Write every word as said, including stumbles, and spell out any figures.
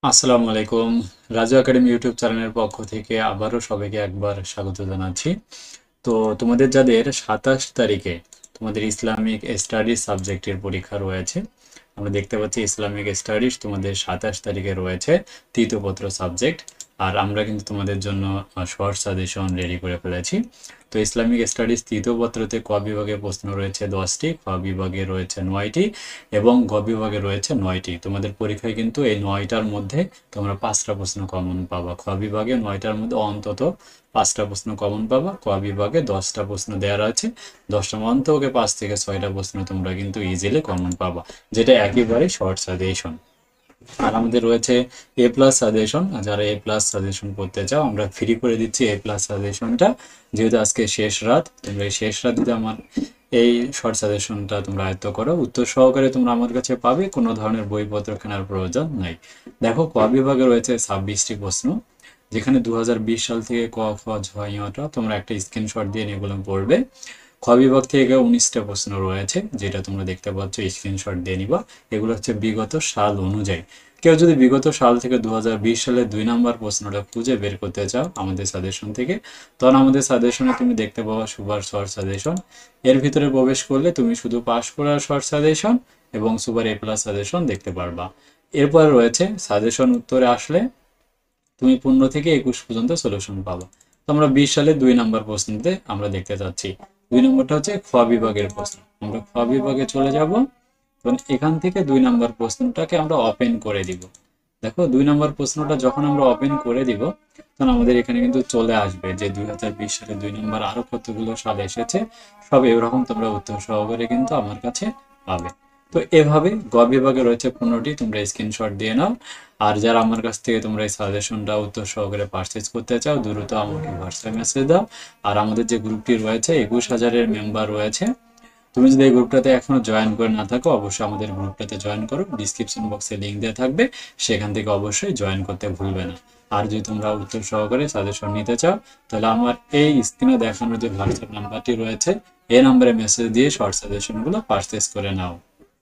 আসসালামু আলাইকুম। Raju academy YouTube চ্যানেলের পক্ষ থেকে আবারও সবাইকে একবার স্বাগত জানাচ্ছি। তো তোমাদের যাদের সাতাশ তারিখে তোমাদের ইসলামিক স্টাডিজ সাবজেক্টের পরীক্ষা রয়েছে, আমরা দেখতে পাচ্ছি ইসলামিক স্টাডিজ তোমাদের সাতাশ তারিখে রয়েছে তৃতীয় পত্র সাবজেক্ট। আর আমরা কিন্তু তোমাদের জন্য শর্ট সাজেশন রেডি করে ফেলেছি। তো ইসলামিক স্টাডিজ তৃতীয় পত্রতে ক বিভাগে প্রশ্ন রয়েছে দশটি, খ বিভাগে রয়েছে নয়টি এবং গ বিভাগে রয়েছে নয়টি। তোমাদের পরীক্ষায় কিন্তু এই নয়টার মধ্যে তোমরা পাঁচটা প্রশ্ন কমন পাবা। খ বিভাগে নয়টার মধ্যে অন্তত পাঁচটা প্রশ্ন কমন পাবা। ক বিভাগে দশটা প্রশ্ন দেওয়া আছে, দশটার মধ্যে ওকে পাঁচ থেকে ছয়টা প্রশ্ন তোমরা কিন্তু ইজিলি কমন পাবা, যেটা একেবারে শর্ট সাজেশন। আর আমাদের রয়েছে এ প্লাস সাজেশন। যারা এ প্লাস সাজেশন করতে চাও আমরা ফ্রি করে দিচ্ছি এ প্লাস সাজেশনটা। যেহেতু আজকে শেষ রাত, তোমরা এই শেষ রাত যদি আমার এই শর্ট সাজেশনটা তোমরা আয়ত্ত করো, উত্তর সহকারে তোমরা আমার কাছে পাবে, কোনো ধরনের বইপত্র কেনার প্রয়োজন নাই। দেখো, ক বিভাগে রয়েছে ছাব্বিশটি প্রশ্ন, যেখানে দু হাজার বিশ সাল থেকে ক খ ঝ ইটা তোমরা একটা স্ক্রিনশট দিয়ে এগুলো পড়বে। খ বিভাগ থেকে উনিশটা প্রশ্ন রয়েছে, যেটা তোমরা দেখতে পাচ্ছ, স্ক্রিনশট দিয়ে নিবা। এগুলো হচ্ছে বিগত সাল অনুযায়ী। কেউ যদি বিগত সাল থেকে দু হাজার বিশ সালের দুই নম্বর প্রশ্নটা খুঁজে বের করতে চাও আমাদের সাজেশন থেকে, তখন আমাদের সাজেশনে তুমি দেখতে পাবো সুপার শর্ট সাজেশন। এর ভিতরে প্রবেশ করলে তুমি শুধু পাস করার শর্ট সাজেশন এবং সুপার এ প্লাস সাজেশন দেখতে পারবা। এরপর রয়েছে সাজেশন উত্তরে আসলে তুমি পনেরো থেকে একুশ পর্যন্ত সলিউশন পাবো। তো আমরা বিশ সালে দুই নম্বর প্রশ্নতে আমরা দেখতে চাচ্ছি। দুই নম্বরটা হচ্ছে খ বিভাগের প্রশ্ন। আমরা খ বিভাগে চলে যাব এবং এখান থেকে দুই নম্বর প্রশ্নটাকে আমরা ওপেন করে দিব। দেখো, দুই নম্বর প্রশ্নটা যখন আমরা ওপেন করে দিব, তখন আমাদের এখানে কিন্তু চলে আসবে যে দুই হাজার বিশ সালে দুই নম্বর আরো কতগুলো সাল এসেছে, সব এরকম তোমরা উত্তর সহকারে কিন্তু আমার কাছে পাবে। তো এভাবে গ বিভাগে রয়েছে পনেরোটি, তোমরা স্ক্রিনশট দিয়ে নাও। আর যারা আমার কাছ থেকে তোমরা এই সাজেশনটা উত্তর সহকারে পারচেজ করতে চাও, দ্রুত আমাকে হোয়াটসঅ্যাপ মেসেজ দাও। আর আমাদের যে গ্রুপটি রয়েছে, একুশ হাজারের মেম্বার রয়েছে, তুমি যদি এই গ্রুপটাতে এখনো জয়েন করে না থাকো, অবশ্যই আমাদের গ্রুপটাতে জয়েন করো। ডিসক্রিপশন বক্সে লিঙ্ক দেওয়া থাকবে, সেখান থেকে অবশ্যই জয়েন করতে ভুলবে না। আর যদি তোমরা উত্তর সহকারে সাজেশন নিতে চাও, তাহলে আমার এই স্ক্রিনে দেখানোর যে হোয়াটসঅ্যাপ নাম্বারটি রয়েছে, এই নাম্বারে মেসেজ দিয়ে শর্ট সাজেশনগুলো পারচেজ করে নাও।